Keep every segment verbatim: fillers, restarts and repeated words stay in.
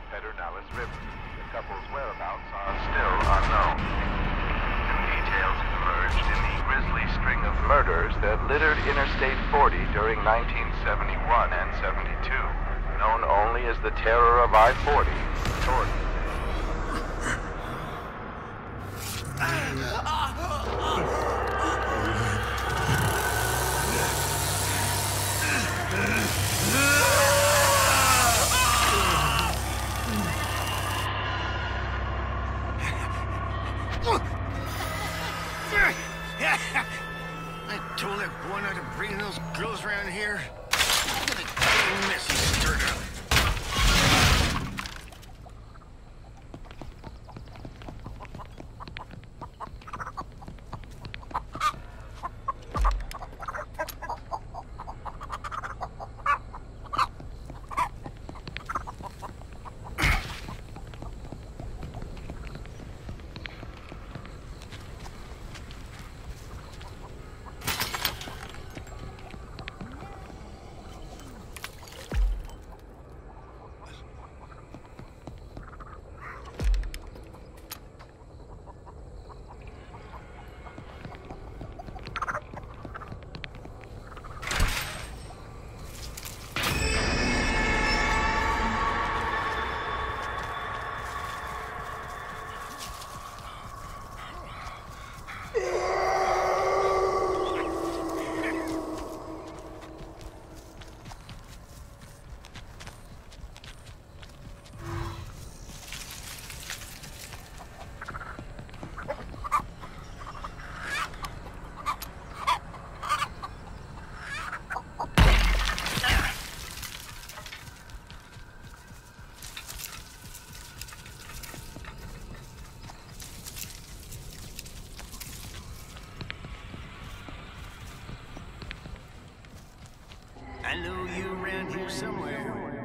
Pedernales River. The couple's whereabouts are still unknown. New details have emerged in the grisly string of murders that littered Interstate forty during nineteen seventy-one and seventy-two, known only as the Terror of I forty. Torture. I told that boy not to bring those girls around here. I'm gonna get a messy stirred up. I know you around here somewhere.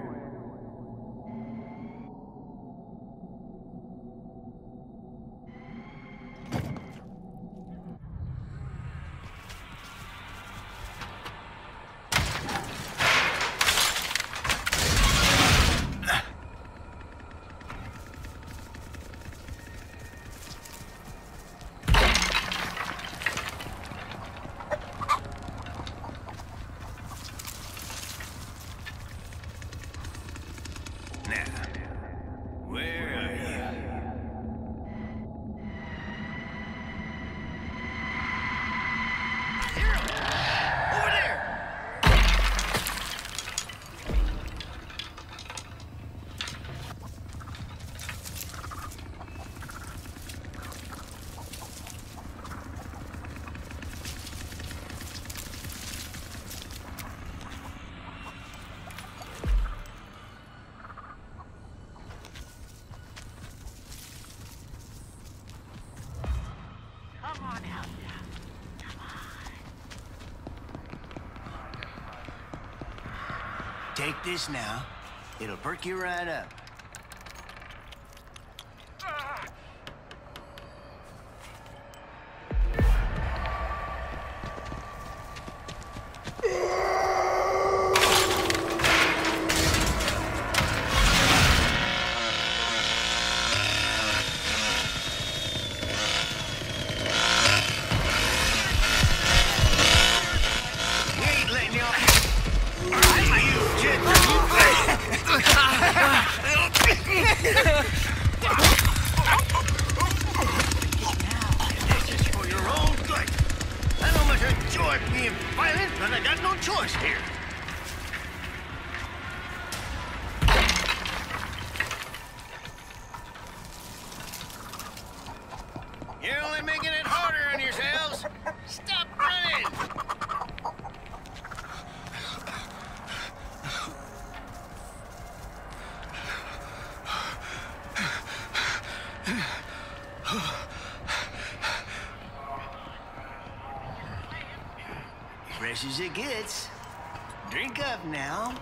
Take this now. It'll perk you right up. You're only making it harder on yourselves. Stop running! Fresh as it gets. Drink up now.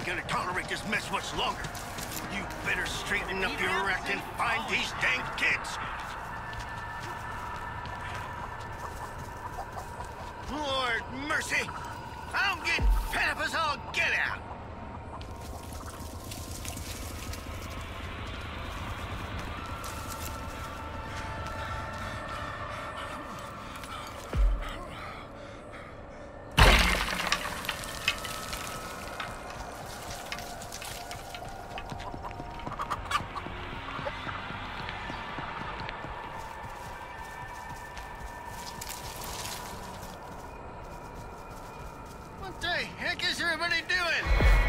ain't gonna tolerate this mess much longer. You better straighten up your act and find these dang kids. Lord mercy! I'm getting fed up as all get out! What the heck is everybody doing?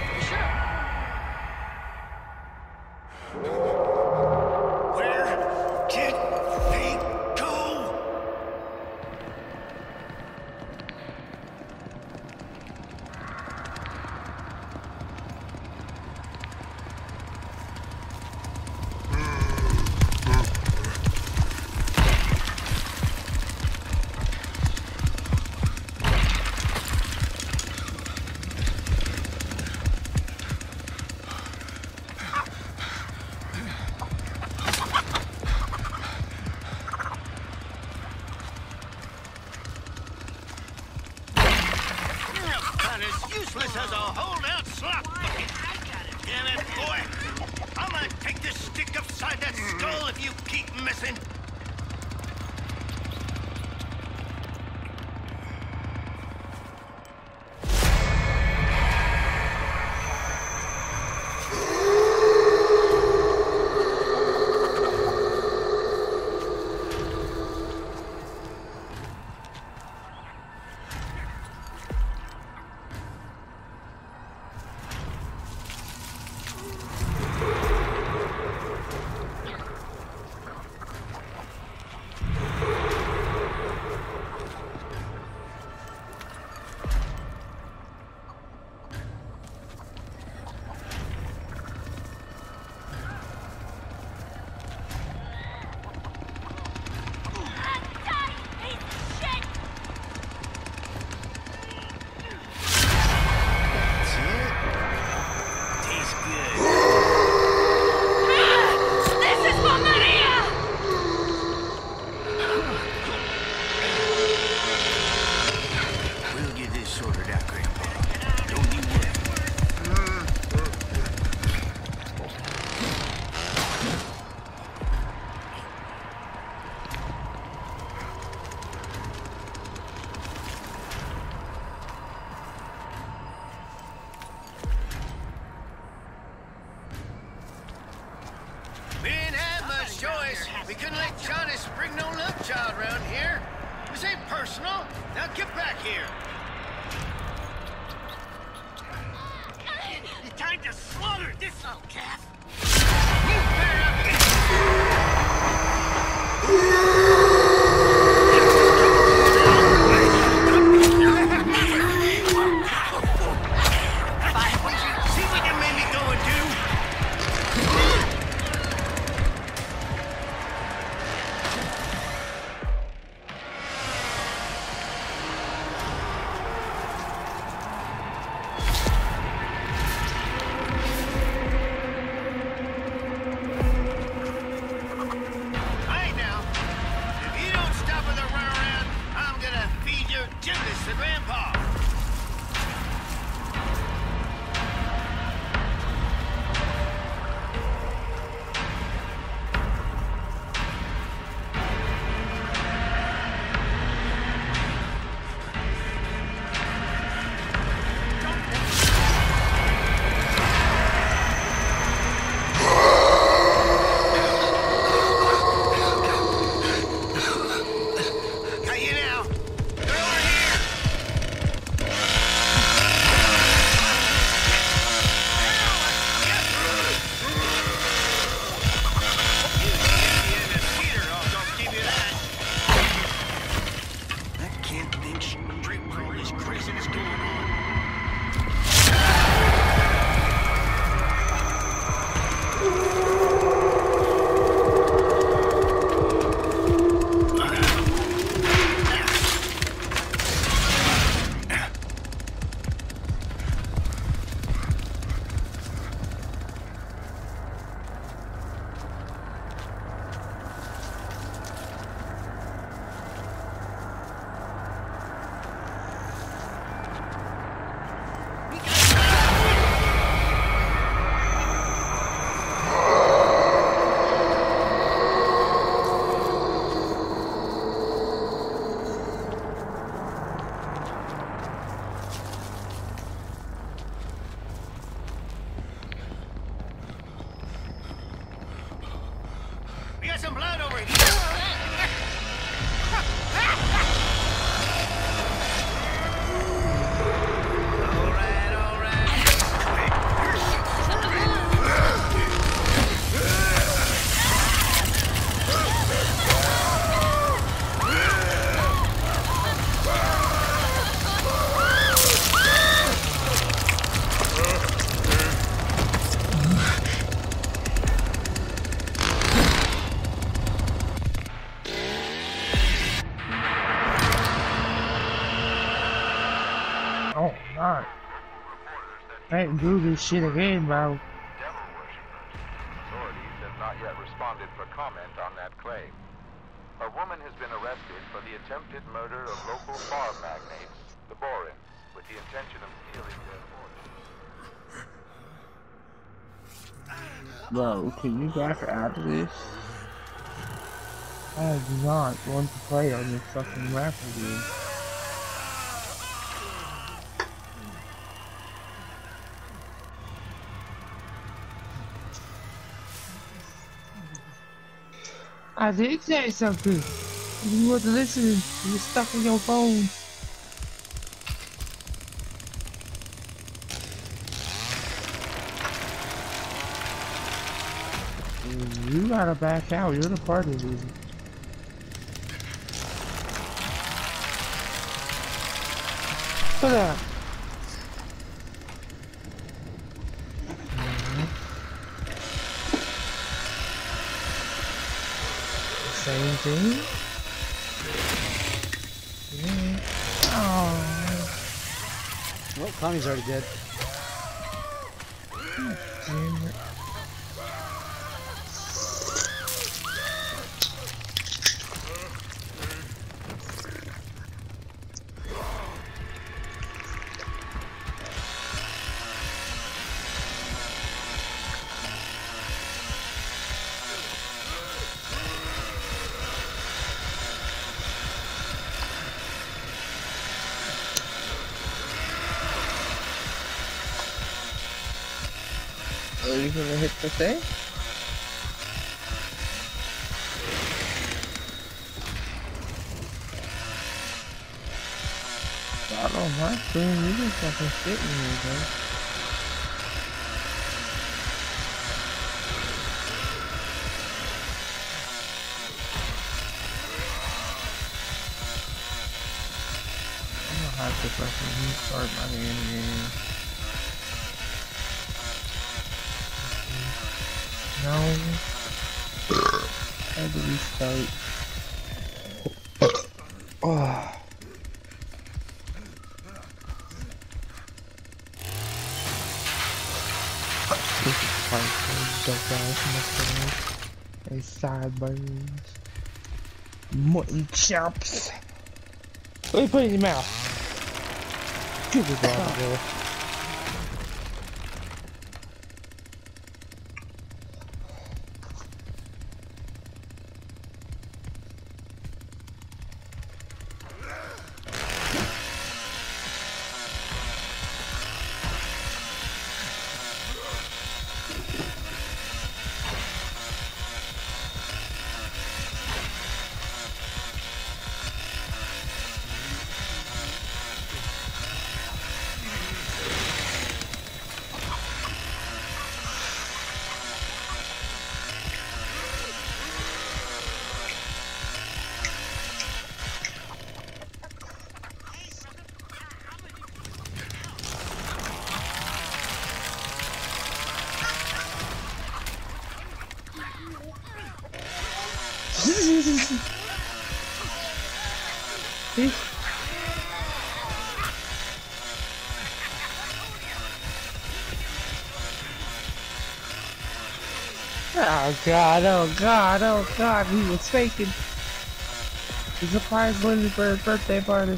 Where did they go? As useless as a holdout slop bucket. Damn it, boy! I'm gonna take this stick upside that skull if you keep missing. We didn't have much choice. We couldn't let Johnny spring no love child around here. This ain't personal. Now get back here. It's time to slaughter this old calf. You better not get... See what you made me go and do? some blood over here. All right, all right. Oh, God. I ain't do this shit again, bro. Devil worshippers. Authorities have not yet responded for comment on that claim. A woman has been arrested for the attempted murder of local farm magnates, the Borins, with the intention of stealing their fortune. Bro, can you back out of this? I do not want to play on this fucking map again. I did say something. You wasn't listening. You were stuck on your phone. You gotta back out. You're the party leader. Put up. Same thing. Yeah. Oh. Well, Connie's already dead. Damn it. Are you gonna hit the thing? I don't mind screen, you just fucking sitting here, bro. I'm gonna have to fucking restart my game. No. I had to restart. Oh. This is part of dope ass muscles and sideburns. Mutton chops. Let me put it in your mouth. Good job, girl. Oh god, oh god, oh god, he was faking. He surprised Lindy for his birthday party.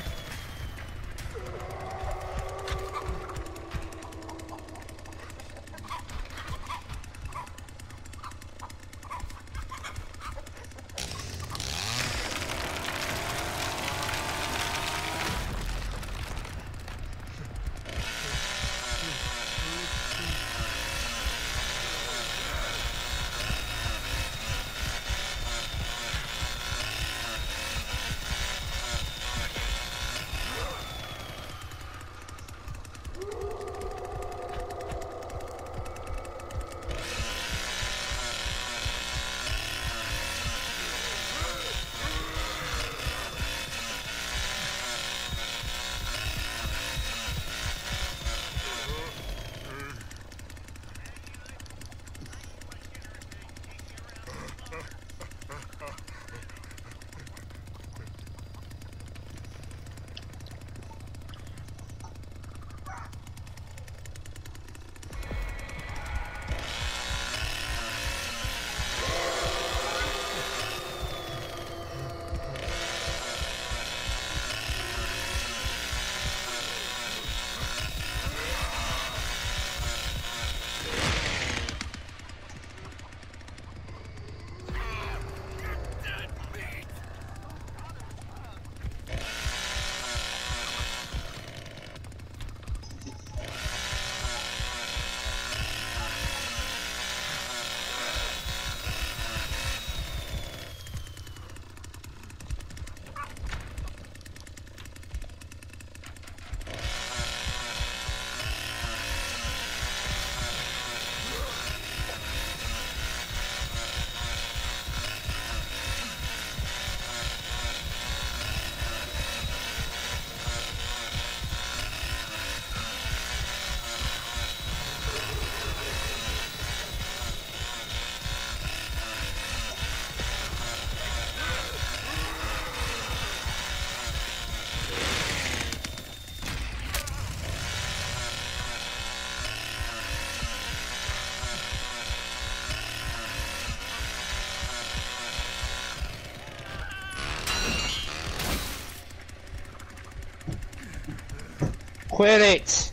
Quit it!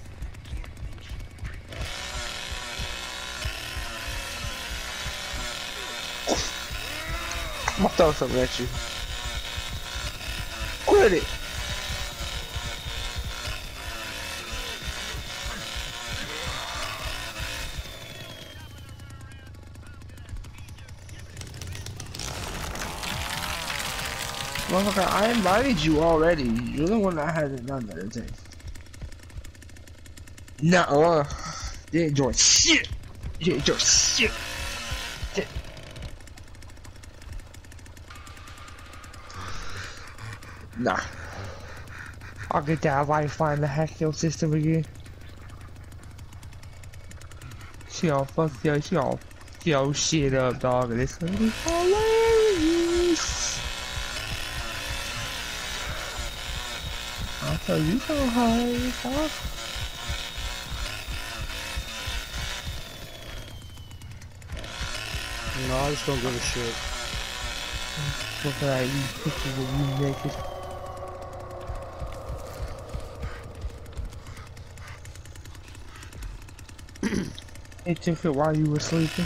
I'm gonna throw something at you. Quit it! Motherfucker, I invited you already. You're the one that hasn't done that thing. Nuh-uh. You ain't doing shit. You ain't doing shit. Shit. Nah. I'll get that lifeline to hack your system again. She all fuck yo, she all yo shit up, dog, and it's gonna be hilarious. I'll tell you so high, huh? No, I just don't give a shit. Look at you pictures of you naked. It took it while you were sleeping.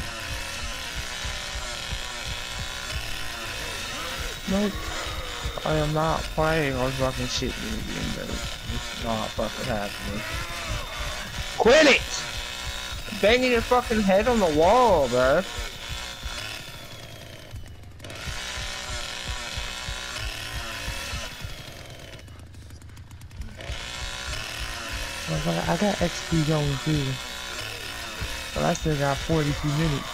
Nope. I am not playing or fucking shit again, bro. It's not fucking happening. Quit it! Banging your fucking head on the wall, bro. I got X P going too. But I still got forty-two minutes.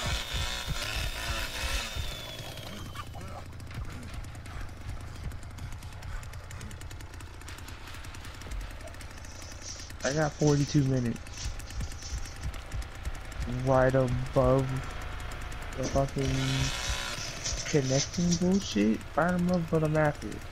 I got forty-two minutes. Right above the fucking connecting bullshit. Bottom of but I'm after it.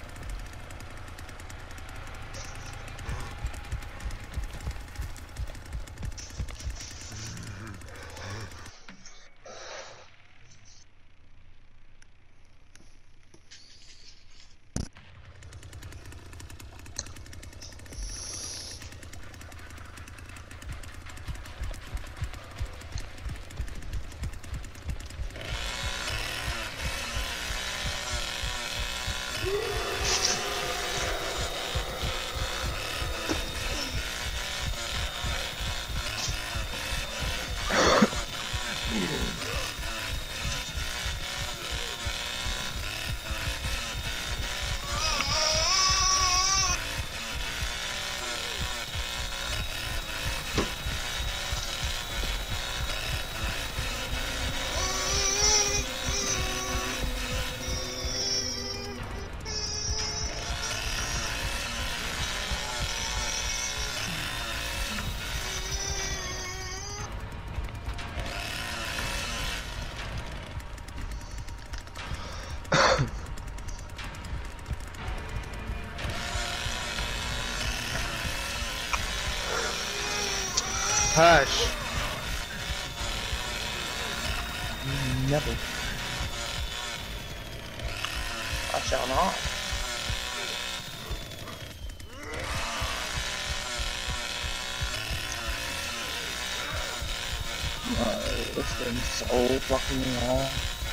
Hush. Never. I shall not. Uh, it's been so fucking long.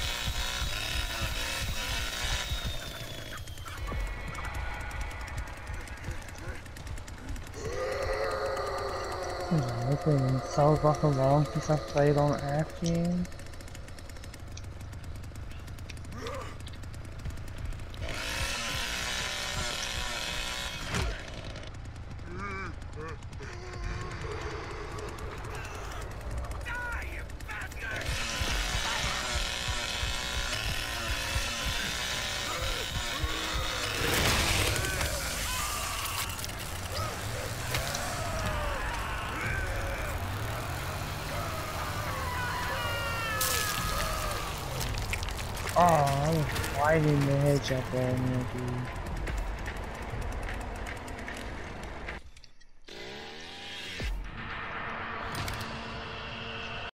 It's been so fucking long since I played on Afghan. Oh, I was fighting the hedge up there, dude.